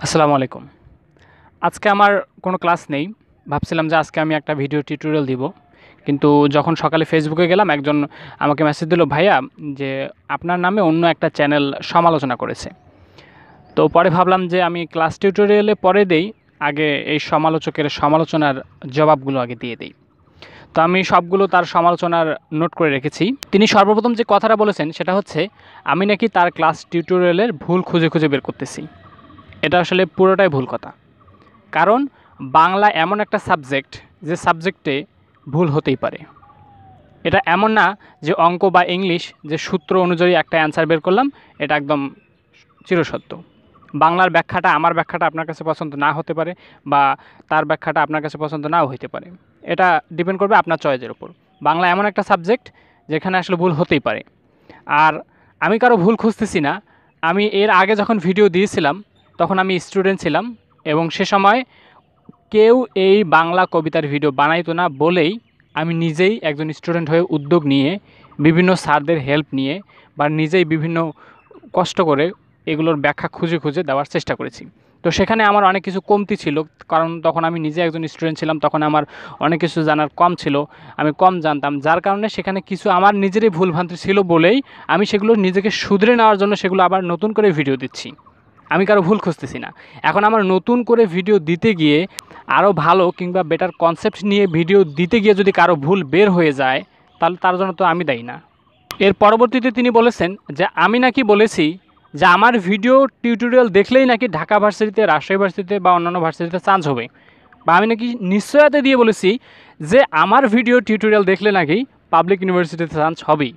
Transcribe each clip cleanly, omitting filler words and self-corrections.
আসসালামু আলাইকুম। আজকে আমার কোনো ক্লাস নেই। ভাবছিলাম যে আজকে আমি একটা ভিডিও টিউটোরিয়াল দিব। কিন্তু যখন সকালে ফেসবুকে গেলাম একজন আমাকে মেসেজ দিল, ভাইয়া যে আপনার নামে অন্য একটা চ্যানেল সমালোচনা করেছে। তো পরে ভাবলাম যে আমি ক্লাস টিউটোরিয়ালে পরে দেই, আগে এই সমালোচকের সমালোচনার জবাবগুলো আগে দিয়ে দেই। তো আমি সবগুলো তার সমালোচনার নোট করে রেখেছি। তিনি সর্বপ্রথম যে কথাটা বলেছেন সেটা হচ্ছে আমি নাকি তার ক্লাস টিউটোরিয়ালের ভুল খুঁজে খুঁজে বের করতেছি। এটা আসলে পুরোটাই ভুল কথা। কারণ বাংলা এমন একটা সাবজেক্ট যে সাবজেক্টে ভুল হতেই পারে। এটা এমন না যে অঙ্ক বা ইংলিশ যে সূত্র অনুযায়ী একটা অ্যান্সার বের করলাম এটা একদম চিরসত্য। বাংলার ব্যাখ্যাটা আমার ব্যাখ্যাটা আপনার কাছে পছন্দ না হতে পারে, বা তার ব্যাখ্যাটা আপনার কাছে পছন্দ নাও হইতে পারে। এটা ডিপেন্ড করবে আপনার চয়েসের উপর। বাংলা এমন একটা সাবজেক্ট যেখানে আসলে ভুল হতেই পারে। আর আমি কারো ভুল খুঁজতেছি না। আমি এর আগে যখন ভিডিও দিয়েছিলাম তখন আমি স্টুডেন্ট ছিলাম, এবং সে সময় কেউ এই বাংলা কবিতার ভিডিও বানাইতো না বলেই আমি নিজেই একজন স্টুডেন্ট হয়ে উদ্যোগ নিয়ে বিভিন্ন স্যারদের হেল্প নিয়ে বা নিজেই বিভিন্ন কষ্ট করে এগুলোর ব্যাখ্যা খুঁজে খুঁজে দেওয়ার চেষ্টা করেছি। তো সেখানে আমার অনেক কিছু কমতি ছিল, কারণ তখন আমি নিজে একজন স্টুডেন্ট ছিলাম, তখন আমার অনেক কিছু জানার কম ছিল, আমি কম জানতাম, যার কারণে সেখানে কিছু আমার নিজেরই ভুলভ্রান্তি ছিল বলেই আমি সেগুলো নিজেকে শুধরে নেওয়ার জন্য সেগুলো আবার নতুন করে ভিডিও দিচ্ছি। আমি কারো ভুল খুঁজতেছি না। এখন আমার নতুন করে ভিডিও দিতে গিয়ে আরও ভালো কিংবা বেটার কনসেপ্ট নিয়ে ভিডিও দিতে গিয়ে যদি কারো ভুল বের হয়ে যায় তাহলে তার জন্য তো আমি দায়ী না। এর পরবর্তীতে তিনি বলেছেন যে আমি নাকি বলেছি যে আমার ভিডিও টিউটোরিয়াল দেখলেই নাকি ঢাকা ভার্সিটিতে, রাজশাহী ভার্সিটিতে বা অন্যান্য ভার্সিটিতে চান্স হবে, বা আমি নাকি নিশ্চয়তা দিয়ে বলেছি যে আমার ভিডিও টিউটোরিয়াল দেখলে নাকি পাবলিক ইউনিভার্সিটিতে চান্স হবেই।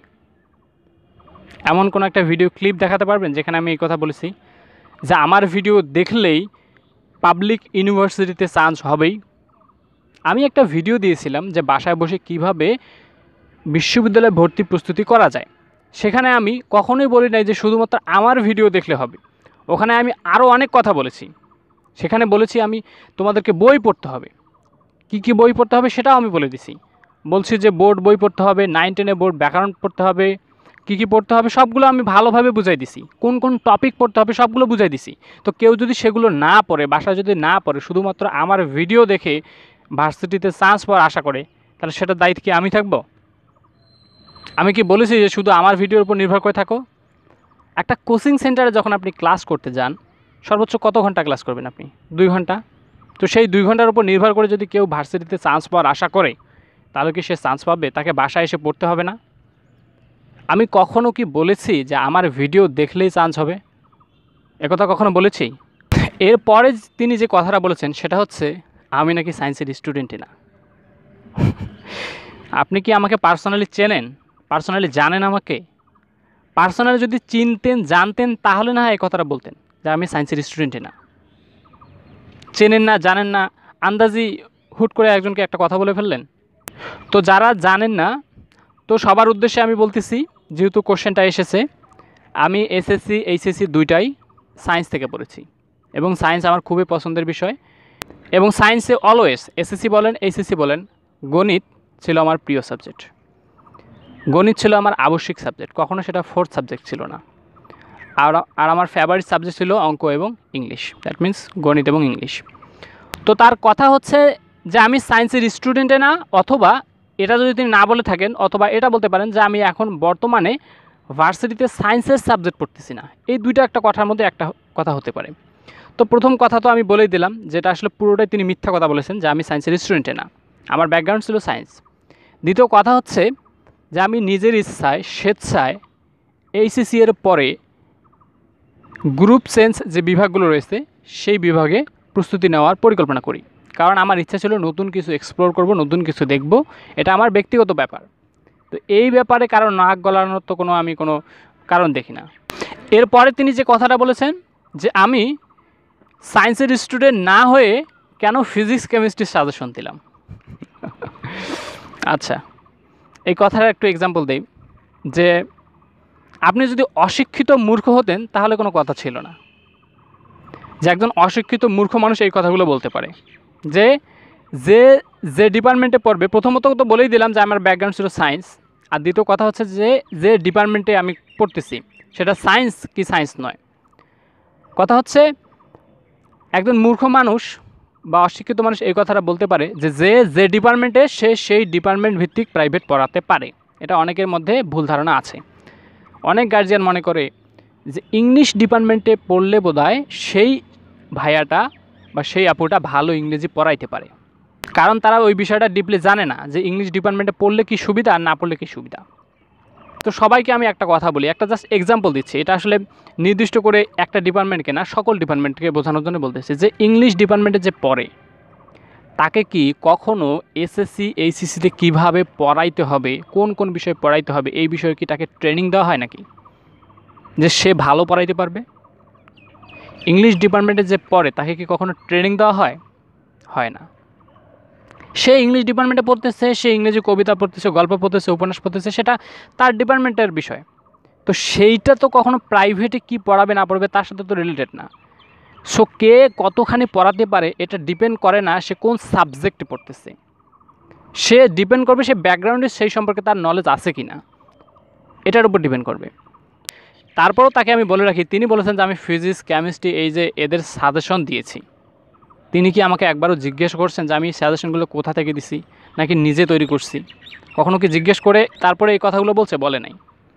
এমন কোনো একটা ভিডিও ক্লিপ দেখাতে পারবেন যেখানে আমি এই কথা বলেছি যে আমার ভিডিও দেখলেই পাবলিক ইউনিভার্সিটিতে চান্স হবেই? আমি একটা ভিডিও দিয়েছিলাম যে বাসায় বসে কিভাবে বিশ্ববিদ্যালয়ে ভর্তি প্রস্তুতি করা যায়। সেখানে আমি কখনোই বলি নাই যে শুধুমাত্র আমার ভিডিও দেখলে হবে। ওখানে আমি আরও অনেক কথা বলেছি। সেখানে বলেছি আমি তোমাদেরকে বই পড়তে হবে। কি কি বই পড়তে হবে সেটাও আমি বলে দিছি। বলছি যে বোর্ড বই পড়তে হবে, 9-10 বোর্ড ব্যাকরণ পড়তে হবে, কী কী পড়তে হবে সবগুলো আমি ভালোভাবে বুঝাই দিছি। কোন কোন টপিক পড়তে হবে সবগুলো বুঝাই দিছি। তো কেউ যদি সেগুলো না পড়ে, বাসায় যদি না পড়ে, শুধুমাত্র আমার ভিডিও দেখে ভার্সিটিতে চান্স পাওয়ার আশা করে, তাহলে সেটার দায়িত্ব কি আমি থাকবো? আমি কি বলেছি যে শুধু আমার ভিডিওর উপর নির্ভর করে থাকো? একটা কোচিং সেন্টারে যখন আপনি ক্লাস করতে যান, সর্বোচ্চ কত ঘন্টা ক্লাস করবেন আপনি? 2 ঘন্টা। তো সেই 2 ঘন্টার উপর নির্ভর করে যদি কেউ ভার্সিটিতে চান্স পাওয়ার আশা করে, তাহলে কি সে চান্স পাবে? তাকে বাসায় এসে পড়তে হবে না? আমি কখনো কি বলেছি যে আমার ভিডিও দেখলেই চান্স হবে? একথা কখনো বলেছি? এরপরে তিনি যে কথাটা বলেছেন সেটা হচ্ছে আমি নাকি সায়েন্সের স্টুডেন্টই না। আপনি কি আমাকে পার্সোনালি চেনেন? পার্সোনালি জানেন আমাকে? পার্সোনালি যদি চিনতেন, জানতেন, তাহলে না হয় এই কথাটা বলতেন যে আমি সায়েন্সের স্টুডেন্টই না। চেনেন না, জানেন না, আন্দাজি হুট করে একজনকে একটা কথা বলে ফেললেন। তো যারা জানেন না, তো সবার উদ্দেশ্যে আমি বলতেছি, যেহেতু কোশ্চেনটা এসেছে, আমি এসএসসি এইচএসসি দুইটাই সায়েন্স থেকে পড়েছি, এবং সায়েন্স আমার খুবই পছন্দের বিষয়। এবং সায়েন্সে অলওয়েজ, এসএসসি বলেন এইচএসসি বলেন, গণিত ছিল আমার প্রিয় সাবজেক্ট। গণিত ছিল আমার আবশ্যিক সাবজেক্ট, কখনো সেটা ফোর্থ সাবজেক্ট ছিল না। আর আমার ফেভারিট সাবজেক্ট ছিল অঙ্ক এবং ইংলিশ, দ্যাট মিন্স গণিত এবং ইংলিশ। তো তার কথা হচ্ছে যে আমি সায়েন্সের স্টুডেন্টে না, অথবা এটা যদি তিনি না বলে থাকেন, অথবা এটা বলতে পারেন যে আমি এখন বর্তমানে ভার্সিটিতে সায়েন্সের সাবজেক্ট পড়তেছি না। এই দুইটা একটা কথার মধ্যে একটা কথা হতে পারে। তো প্রথম কথা তো আমি বলেই দিলাম, যেটা আসলে পুরোটাই তিনি মিথ্যা কথা বলেছেন যে আমি সায়েন্সের স্টুডেন্টে না, আমার ব্যাকগ্রাউন্ড ছিল সায়েন্স। দ্বিতীয় কথা হচ্ছে যে আমি নিজের ইচ্ছায়, স্বেচ্ছায় এইচএসসি এর পরে গ্রুপ সেন্স যে বিভাগগুলো রয়েছে সেই বিভাগে প্রস্তুতি নেওয়ার পরিকল্পনা করি, কারণ আমার ইচ্ছা ছিল নতুন কিছু এক্সপ্লোর করব, নতুন কিছু দেখব। এটা আমার ব্যক্তিগত ব্যাপার। তো এই ব্যাপারে কারো নাক গলানোর তো আমি কোনো কারণ দেখি না। এরপরে তিনি যে কথাটা বলেছেন যে আমি সায়েন্সের স্টুডেন্ট না হয়ে কেন ফিজিক্স কেমিস্ট্রির সাজেশন দিলাম। আচ্ছা, এই কথার একটু এক্সাম্পল দেই যে আপনি যদি অশিক্ষিত মূর্খ হতেন তাহলে কোনো কথা ছিল না, যে একজন অশিক্ষিত মূর্খ মানুষ এই কথাগুলো বলতে পারে। যে যে যে ডিপার্টমেন্টে পড়বে, প্রথমত তো বলেই দিলাম যে আমার ব্যাকগ্রাউন্ড ছিল সায়েন্স, আর দ্বিতীয় কথা হচ্ছে যে যে ডিপার্টমেন্টে আমি পড়তেছি সেটা সায়েন্স কি সায়েন্স নয়। কথা হচ্ছে একজন মূর্খ মানুষ বা অশিক্ষিত মানুষ এই কথাটা বলতে পারে যে যে ডিপার্টমেন্টে সে সেই ডিপার্টমেন্ট ভিত্তিক প্রাইভেট পড়াতে পারে। এটা অনেকের মধ্যে ভুল ধারণা আছে। অনেক গার্জিয়ান মনে করে যে ইংলিশ ডিপার্টমেন্টে পড়লে বোধহয় সেই ভাইয়াটা বা সেই আপুটা ভালো ইংরেজি পড়াইতে পারে, কারণ তারা ওই বিষয়টা ডিপলি জানে না যে ইংলিশ ডিপার্টমেন্টে পড়লে কি সুবিধা আর না পড়লে কি সুবিধা। তো সবাইকে আমি একটা কথা বলি, একটা জাস্ট এক্সাম্পল দিচ্ছি, এটা আসলে নির্দিষ্ট করে একটা ডিপার্টমেন্টকে না, সকল ডিপার্টমেন্টকে বোঝানোর জন্য বলতেছি যে ইংলিশ ডিপার্টমেন্টে যে পড়ে তাকে কি কখনো এসএসসি এইচএসসিতে কীভাবে পড়াইতে হবে, কোন কোন বিষয় পড়াইতে হবে, এই বিষয়ে কি তাকে ট্রেনিং দেওয়া হয় নাকি যে সে ভালো পড়াইতে পারবে? ইংলিশ ডিপার্টমেন্টে যে পড়ে তাকে কি কখনো ট্রেনিং দেওয়া হয়? হয় না। সে ইংলিশ ডিপার্টমেন্টে পড়তেছে, সে ইংরেজি কবিতা পড়তেছে, গল্প পড়তেছে, উপন্যাস পড়তেছে, সেটা তার ডিপার্টমেন্টের বিষয়। তো সেইটা তো কখনো প্রাইভেটে কি পড়াবে না পড়বে তার সাথে তো রিলেটেড না। সো কে কতখানি পড়াতে পারে এটা ডিপেন্ড করে না সে কোন সাবজেক্টে পড়তেছে, সে ডিপেন্ড করবে সে ব্যাকগ্রাউন্ডে সেই সম্পর্কে তার নলেজ আছে কি না, এটার উপর ডিপেন্ড করবে। তারপরও তাকে আমি বলে রাখি, তিনি বলেছেন যে আমি ফিজিক্স কেমিস্ট্রি এই যে এদের সাজেশন দিয়েছি, তিনি কি আমাকে একবারও জিজ্ঞেস করছেন যে আমি সাজেশনগুলো কোথা থেকে দিছি নাকি নিজে তৈরি করছি? কখনো কি জিজ্ঞেস করে তারপরে এই কথাগুলো বলছে? বলে নাই।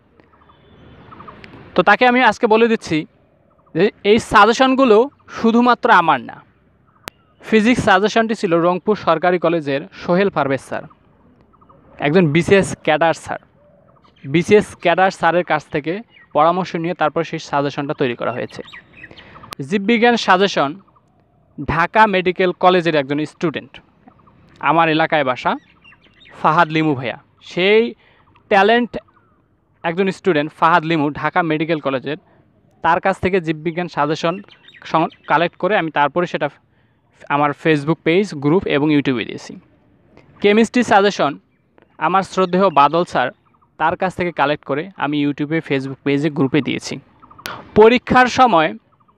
তো তাকে আমি আজকে বলে দিচ্ছি যে এই সাজেশনগুলো শুধুমাত্র আমার না। ফিজিক্স সাজেশনটি ছিল রংপুর সরকারি কলেজের সোহেল পারভেজ স্যার, একজন BCS cadre sir. BCS cadre স্যারের কাছ থেকে পরামর্শ নিয়ে তারপর সেই সাজেশনটা তৈরি করা হয়েছে। জীববিজ্ঞান সাজেশন ঢাকা মেডিকেল কলেজের একজন স্টুডেন্ট, আমার এলাকায় বাসা, ফাহাদ লিমু ভাইয়া, সেই ট্যালেন্ট একজন স্টুডেন্ট ফাহাদ লিমু ঢাকা মেডিকেল কলেজের, তার কাছ থেকে জীববিজ্ঞান সাজেশন কালেক্ট করে আমি তারপরে সেটা আমার ফেসবুক পেজ, গ্রুপ এবং ইউটিউবে দিয়েছি। কেমিস্ট্রি সাজেশন আমার শ্রদ্ধেয় বাদল স্যার, তার কাছ থেকে কালেক্ট করে আমি ইউটিউবে, ফেসবুক পেজে, গ্রুপে দিয়েছি। পরীক্ষার সময়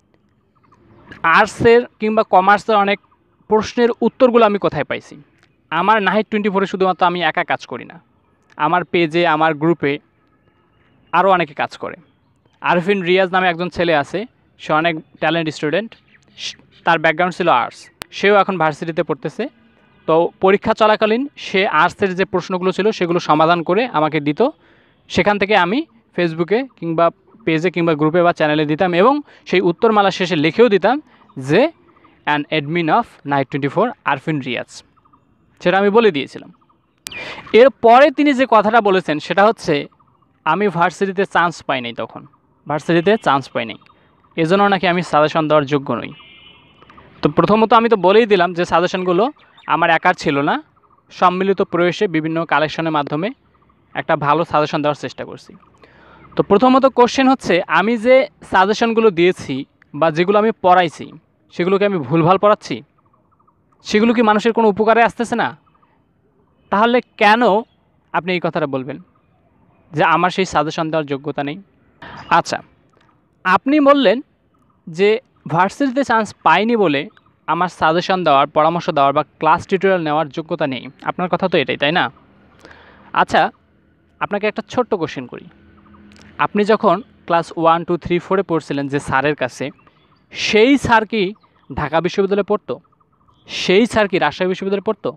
আর্টসের কিংবা কমার্সের অনেক প্রশ্নের উত্তরগুলো আমি কোথায় পাইছি? আমার নাহিদ 24-এ শুধুমাত্র আমি একা কাজ করি না, আমার পেজে, আমার গ্রুপে আরও অনেকে কাজ করে। আরফিন রিয়াজ নামে একজন ছেলে আছে, সে অনেক ট্যালেন্ট স্টুডেন্ট, তার ব্যাকগ্রাউন্ড ছিল আর্টস, সেও এখন ভার্সিটিতে পড়তেছে। তো পরীক্ষা চলাকালীন সে আর্টসের যে প্রশ্নগুলো ছিল সেগুলো সমাধান করে আমাকে দিত, সেখান থেকে আমি ফেসবুকে কিংবা পেজে কিংবা গ্রুপে বা চ্যানেলে দিতাম এবং সেই উত্তরমালা শেষে লিখেও দিতাম যে an admin of night 24 Arfin Riaz, সেটা আমি বলে দিয়েছিলাম। এরপরে তিনি যে কথাটা বলেছেন সেটা হচ্ছে আমি ভার্সিটিতে চান্স পাই নাই, তখন ভার্সিটিতে চান্স পাই নাই, এজন্য নাকি আমি সাজেশন দেওয়ার যোগ্য নই। তো প্রথমত আমি তো বলেই দিলাম যে সাজেশনগুলো আমার একার ছিল না, সম্মিলিত প্রয়াসে বিভিন্ন কালেকশনের মাধ্যমে একটা ভালো সাজেশন দেওয়ার চেষ্টা করছি। তো প্রথমত কোশ্চেন হচ্ছে, আমি যে সাজেশনগুলো দিয়েছি বা যেগুলো আমি পড়াইছি সেগুলোকে আমি ভুলভাল পড়াচ্ছি? সেগুলো কি মানুষের কোনো উপকারে আসতেছে না? তাহলে কেন আপনি এই কথাটা বলবেন যে আমার সেই সাজেশন দেওয়ার যোগ্যতা নেই? আচ্ছা, আপনি বললেন যে ভার্সিটিতে চান্স পাইনি বলে আমার সাজেশন দেওয়ার, পরামর্শ দেওয়ার বা ক্লাস টিউটোরিয়াল নেওয়ার যোগ্যতা নেই। আপনার কথা তো এটাই, তাই না? আচ্ছা, আপনাকে একটা ছোট্ট কোশ্চেন করি। আপনি যখন ক্লাস 1, 2, 3, 4-এ পড়ছিলেন যে স্যারের কাছে, সেই স্যার কি ঢাকা বিশ্ববিদ্যালয়ে পড়তো? সেই স্যার কি রাজশাহী বিশ্ববিদ্যালয়ে পড়তো?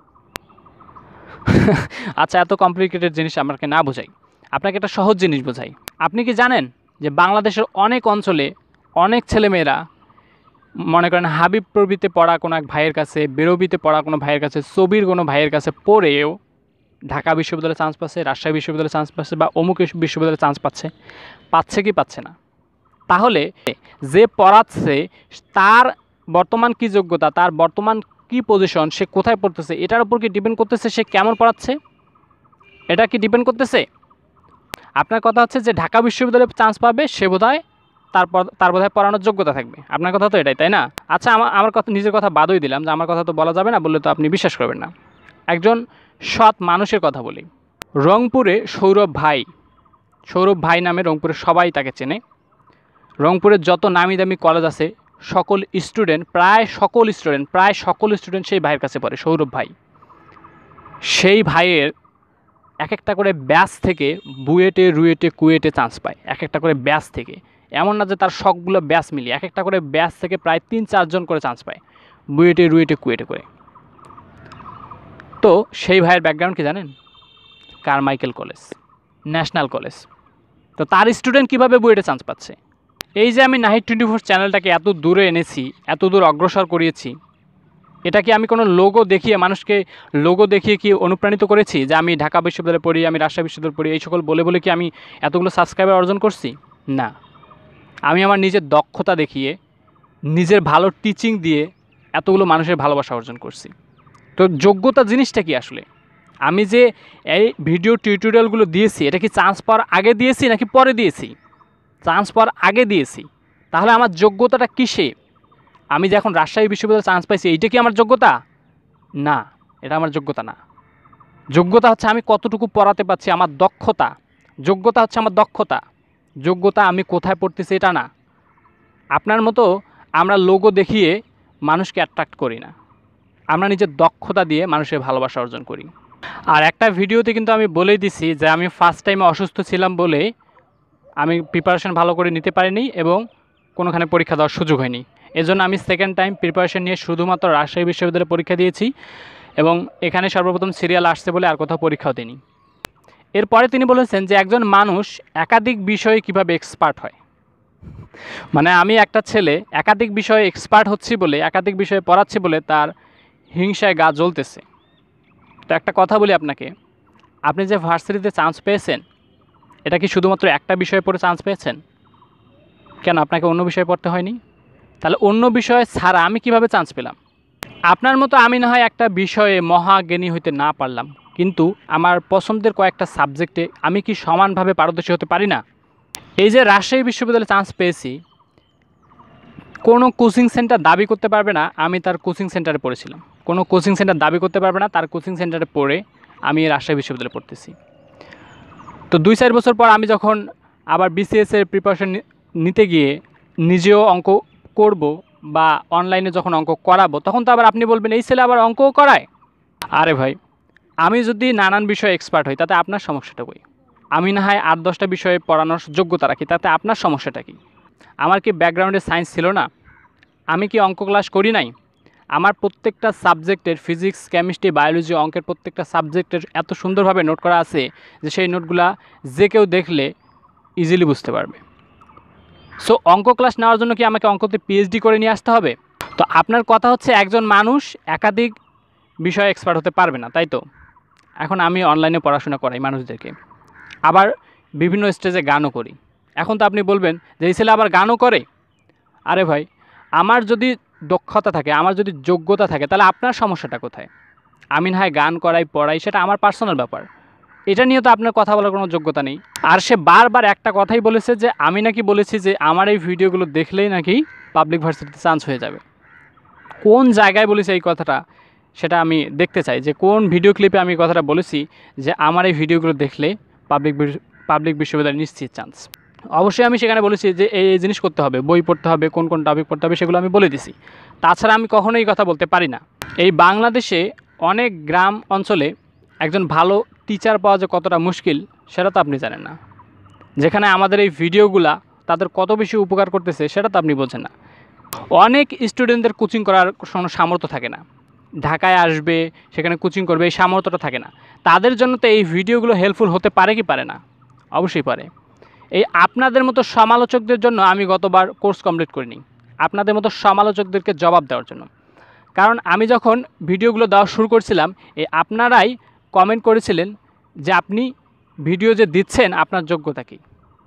আচ্ছা, এত কমপ্লিকেটেড জিনিস আমাকে না বোঝাই, আপনাকে একটা সহজ জিনিস বোঝাই। আপনি কি জানেন যে বাংলাদেশের অনেক অঞ্চলে অনেক ছেলেমেয়েরা, মনে করেন হাবিব প্রবৃত্তিতে পড়া কোনো এক ভাইয়ের কাছে, বেরবিতে পড়া কোনো ভাইয়ের কাছে, ছবির কোনো ভাইয়ের কাছে পড়েও ঢাকা বিশ্ববিদ্যালয়ে চান্স পাচ্ছে, রাজশাহী বিশ্ববিদ্যালয়ে চান্স পাচ্ছে বা অমুক বিশ্ববিদ্যালয়ে চান্স পাচ্ছে? পাচ্ছে কি পাচ্ছে না? তাহলে যে পড়াচ্ছে তার বর্তমান কি যোগ্যতা, তার বর্তমান কি পজিশন, সে কোথায় পড়তেছে, এটার উপর কি ডিপেন্ড করতেছে সে কেমন পড়াচ্ছে? এটা কি ডিপেন্ড করতেছে? আপনার কথা হচ্ছে যে ঢাকা বিশ্ববিদ্যালয়ে চান্স পাবে সে বোধহয় তার বোধহয় পড়ানোর যোগ্যতা থাকবে। আপনার কথা তো এটাই, তাই না? আচ্ছা, আমার কথা, নিজের কথা বাদই দিলাম যে আমার কথা তো বলা যাবে না, বললে তো আপনি বিশ্বাস করবেন না। একজন সৎ মানুষের কথা বলি। রংপুরে সৌরভ ভাই নামে রংপুরে সবাই তাকে চেনে। রংপুরের যত নামি দামি কলেজ আছে প্রায় সকল স্টুডেন্ট সেই ভাইয়ের কাছে পড়ে, সৌরভ ভাই। সেই ভাইয়ের এক একটা করে ব্যাচ থেকে বুয়েটে, রুয়েটে, কুয়েটে চান্স পায়, এক একটা করে ব্যাচ থেকে। এমন না যে তার সবগুলো ব্যাচ মিলিয়ে, এক একটা করে ব্যাচ থেকে প্রায় 3-4 জন করে চান্স পায় বুয়েটে, রুয়েটে, কুয়েটে করে। তো সেই ভাইয়ের ব্যাকগ্রাউন্ড কি জানেন? Carmichael college, national college. তো তার স্টুডেন্ট কীভাবে বুয়েটে চান্স পাচ্ছে? এই যে আমি নাহিদ 24 চ্যানেলটাকে এত দূরে এনেছি, এত দূর অগ্রসর করিয়েছি, এটা কি আমি কোনো লোগো দেখিয়ে, মানুষকে লোগো দেখিয়ে কি অনুপ্রাণিত করেছি যে আমি ঢাকা বিশ্ববিদ্যালয়ে পড়ি, আমি রাজশাহী বিশ্ববিদ্যালয়ে পড়ি, এই সকল বলে বলে কি আমি এতগুলো সাবস্ক্রাইবার অর্জন করছি? না, আমি আমার নিজের দক্ষতা দেখিয়ে, নিজের ভালো টিচিং দিয়ে এতগুলো মানুষের ভালোবাসা অর্জন করছি। তো যোগ্যতা জিনিসটা কি আসলে? আমি যে এই ভিডিও টিউটোরিয়ালগুলো দিয়েছি, এটা কি চান্স পাওয়ার আগে দিয়েছি নাকি পরে দিয়েছি? চান্স পাওয়ার আগে দিয়েছি। তাহলে আমার যোগ্যতাটা কিসে? আমি যে এখন রাজশাহী বিশ্ববিদ্যালয়ে চান্স পাইছি, এইটা কি আমার যোগ্যতা? না, এটা আমার যোগ্যতা না। যোগ্যতা হচ্ছে আমি কতটুকু পড়াতে পারছি, আমার দক্ষতা। যোগ্যতা হচ্ছে আমার দক্ষতা। যোগ্যতা আমি কোথায় পড়তেছি এটা না। আপনার মতো আমরা লোগো দেখিয়ে মানুষকে অ্যাট্রাক্ট করি না, আমরা নিজের দক্ষতা দিয়ে মানুষের ভালোবাসা অর্জন করি। আর একটা ভিডিওতে কিন্তু আমি বলেই দিছি যে আমি ফার্স্ট টাইমে অসুস্থ ছিলাম বলে আমি প্রিপারেশন ভালো করে নিতে পারিনি এবং কোনোখানে পরীক্ষা দেওয়ার সুযোগ হয়নি। এজন্য আমি সেকেন্ড টাইম প্রিপারেশন নিয়ে শুধুমাত্র রাজশাহী বিশ্ববিদ্যালয়ে পরীক্ষা দিয়েছি এবং এখানে সর্বপ্রথম সিরিয়াল আসছে বলে আর কোথাও পরীক্ষাও দিইনি। এরপরে তিনি বলেছেন যে একজন মানুষ একাধিক বিষয়ে কিভাবে এক্সপার্ট হয়। মানে আমি একটা ছেলে একাধিক বিষয়ে এক্সপার্ট হচ্ছি বলে, একাধিক বিষয়ে পড়াচ্ছি বলে তার হিংসায় গা জ্বলতেছে। তো একটা কথা বলি আপনাকে, আপনি যে ভার্সিটিতে চান্স পেয়েছেন, এটা কি শুধুমাত্র একটা বিষয়ে পড়ে চান্স পেয়েছেন? কেন আপনাকে অন্য বিষয়ে পড়তে হয়নি? তাহলে অন্য বিষয় ছাড়া আমি কিভাবে চান্স পেলাম? আপনার মতো আমি না হয় একটা বিষয়ে মহাজ্ঞানী হইতে না পারলাম, কিন্তু আমার পছন্দের কয়েকটা সাবজেক্টে আমি কি সমানভাবে পারদর্শী হতে পারি না? এই যে রাজশাহী বিশ্ববিদ্যালয়ে চান্স পেয়েছি, কোনো কোচিং সেন্টার দাবি করতে পারবে না আমি তার কোচিং সেন্টারে পড়েছিলাম। কোনো কোচিং সেন্টার দাবি করতে পারবে না তার কোচিং সেন্টারে পড়ে আমি রাজশাহী বিশ্ববিদ্যালয়ে পড়তেছি। তো 2-4 বছর পর আমি যখন আবার বিসিএসের প্রিপারেশন নিতে গিয়ে নিজেও অঙ্ক করব বা অনলাইনে যখন অঙ্ক করাবো, তখন তো আবার আপনি বলবেন এই ছেলে আবার অঙ্কও করায়। আরে ভাই, আমি যদি নানান বিষয়ে এক্সপার্ট হই তাতে আপনার সমস্যাটা কই? আমি না হয় 8-10টা বিষয়ে পড়ানোর যোগ্যতা রাখি, তাতে আপনার সমস্যাটা কী? আমার কি ব্যাকগ্রাউন্ডে সায়েন্স ছিল না? আমি কি অঙ্ক ক্লাস করি নাই? আমার প্রত্যেকটা সাবজেক্টের ফিজিক্স, কেমিস্ট্রি, বায়োলজি, অঙ্কের প্রত্যেকটা সাবজেক্টের এত সুন্দরভাবে নোট করা আছে যে সেই নোটগুলা যে কেউ দেখলে ইজিলি বুঝতে পারবে। সো অঙ্ক ক্লাস নেওয়ার জন্য কি আমাকে অঙ্কতে পিএইচডি করে নিয়ে আসতে হবে? তো আপনার কথা হচ্ছে একজন মানুষ একাধিক বিষয়ে এক্সপার্ট হতে পারবে না, তাই তো? এখন আমি অনলাইনে পড়াশোনা করাই মানুষদেরকে, আবার বিভিন্ন স্টেজে গানও করি। এখন তো আপনি বলবেন যে এই ছেলে আবার গানও করে। আরে ভাই, আমার যদি দক্ষতা থাকে, আমার যদি যোগ্যতা থাকে, তাহলে আপনার সমস্যাটা কোথায়? আমি না হয় গান করাই, পড়াই, সেটা আমার পার্সোনাল ব্যাপার। এটা নিয়ে তো আপনার কথা বলার কোনো যোগ্যতা নেই। আর সে বারবার একটা কথাই বলেছে যে আমি নাকি বলেছি যে আমার এই ভিডিওগুলো দেখলেই নাকি পাবলিক ভার্সিটিতে চান্স হয়ে যাবে। কোন জায়গায় বলেছে এই কথাটা সেটা আমি দেখতে চাই, যে কোন ভিডিও ক্লিপে আমি কথাটা বলেছি যে আমার এই ভিডিওগুলো দেখলে পাবলিক বিশ্ববিদ্যালয়ে নিশ্চিত চান্স। অবশ্যই আমি সেখানে বলেছি যে এই জিনিস করতে হবে, বই পড়তে হবে, কোন কোন টপিক পড়তে হবে সেগুলো আমি বলে দিছি। তাছাড়া আমি কখনোই এই কথা বলতে পারি না। এই বাংলাদেশে অনেক গ্রাম অঞ্চলে একজন ভালো টিচার পাওয়া যে কতটা মুশকিল সেটা তো আপনি জানেন না। যেখানে আমাদের এই ভিডিওগুলা তাদের কত বেশি উপকার করতেছে সেটা তো আপনি বোঝেন না। অনেক স্টুডেন্টদের কোচিং করার কোনো সামর্থ্য থাকে না, ঢাকায় আসবে, সেখানে কোচিং করবে, এই সামর্থ্যটা থাকে না। তাদের জন্য তো এই ভিডিওগুলো হেল্পফুল হতে পারে কি পারে না? অবশ্যই পারে। এই আপনাদের মতো সমালোচকদের জন্য আমি গতবার কোর্স কমপ্লিট করিনি, আপনাদের মতো সমালোচকদেরকে জবাব দেওয়ার জন্য। কারণ আমি যখন ভিডিওগুলো দেওয়া শুরু করছিলাম, এই আপনারাই কমেন্ট করেছিলেন যে আপনি ভিডিও যে দিচ্ছেন আপনার যোগ্যতা কী,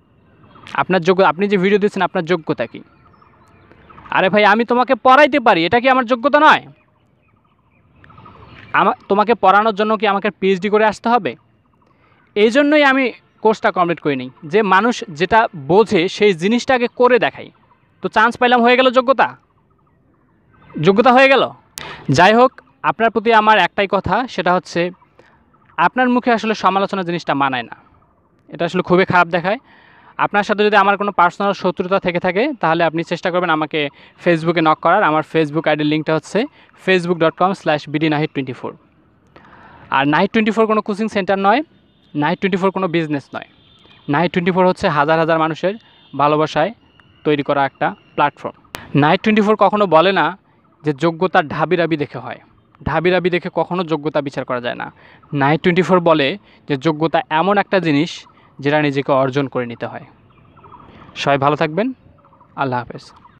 আপনি যে ভিডিও দিচ্ছেন আপনার যোগ্যতা কী? আরে ভাই, আমি তোমাকে পড়াইতে পারি, এটা কি আমার যোগ্যতা নয়? তোমাকে পড়ানোর জন্য কি আমাকে পিএইচডি করে আসতে হবে? এই জন্যই আমি কোর্সটা কমপ্লিট করিনি, যে মানুষ যেটা বোঝে সেই জিনিসটাকে করে দেখাই। তো চান্স পাইলাম, হয়ে গেল যোগ্যতা হয়ে গেল। যাই হোক, আপনার প্রতি আমার একটাই কথা, সেটা হচ্ছে আপনার মুখে আসলে সমালোচনা জিনিসটা মানায় না, এটা আসলে খুবই খারাপ দেখায়। আপনার সাথে যদি আমার কোনো পার্সোনাল শত্রুতা থেকে থাকে তাহলে আপনি চেষ্টা করবেন আমাকে ফেসবুকে নক করার। আমার ফেসবুক আইডির লিঙ্কটা হচ্ছে facebook.com/bdnahid24। আর নাহিদ 24 কোনো কোচিং সেন্টার নয়, নাহিদ 24 কোনো বিজনেস নয়। নাহিদ 24 হচ্ছে হাজার হাজার মানুষের ভালোবাসায় তৈরি করা একটা প্ল্যাটফর্ম। নাইট 24 কখনো বলে না যে যোগ্যতা ঢাবিরাবি দেখে হয়, ঢাবিরাবি দেখে কখনো যোগ্যতা বিচার করা যায় না। নাইট 24 বলে যে যোগ্যতা এমন একটা জিনিস যেটা নিজেকে অর্জন করে নিতে হয়। সবাই ভালো থাকবেন। আল্লাহ হাফেজ।